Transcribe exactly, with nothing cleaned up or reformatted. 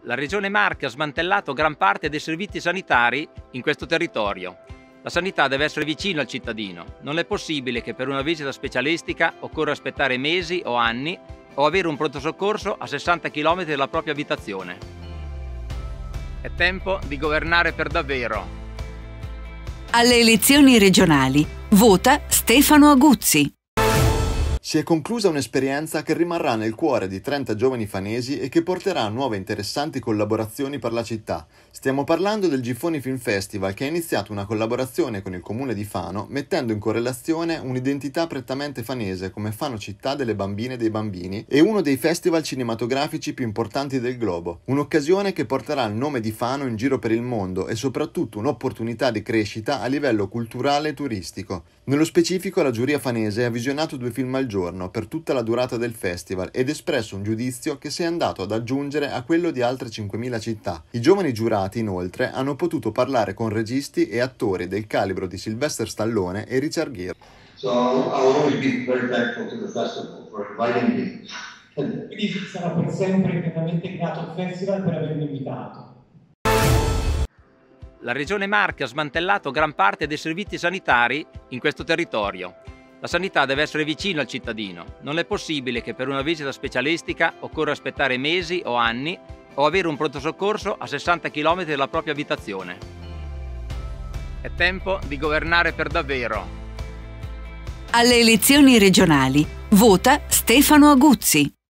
La Regione Marche ha smantellato gran parte dei servizi sanitari in questo territorio. La sanità deve essere vicino al cittadino. Non è possibile che per una visita specialistica occorra aspettare mesi o anni o avere un pronto soccorso a sessanta chilometri dalla propria abitazione. È tempo di governare per davvero. Alle elezioni regionali vota Stefano Aguzzi. Si è conclusa un'esperienza che rimarrà nel cuore di trenta giovani fanesi e che porterà a nuove interessanti collaborazioni per la città. Stiamo parlando del Giffoni Film Festival, che ha iniziato una collaborazione con il comune di Fano, mettendo in correlazione un'identità prettamente fanese come Fano città delle bambine e dei bambini e uno dei festival cinematografici più importanti del globo. Un'occasione che porterà il nome di Fano in giro per il mondo e soprattutto un'opportunità di crescita a livello culturale e turistico. Nello specifico, la giuria fanese ha visionato due film al giorno per tutta la durata del festival ed espresso un giudizio che si è andato ad aggiungere a quello di altre cinquemila città. I giovani giurati, inoltre, hanno potuto parlare con registi e attori del calibro di Sylvester Stallone e Richard Gere. So I will always be very thankful to the festival for inviting me. Quindi sarò per sempre eternamente grato al festival per avermi invitato. La Regione Marche ha smantellato gran parte dei servizi sanitari in questo territorio. La sanità deve essere vicino al cittadino. Non è possibile che per una visita specialistica occorra aspettare mesi o anni o avere un pronto soccorso a sessanta chilometri dalla propria abitazione. È tempo di governare per davvero. Alle elezioni regionali vota Stefano Aguzzi.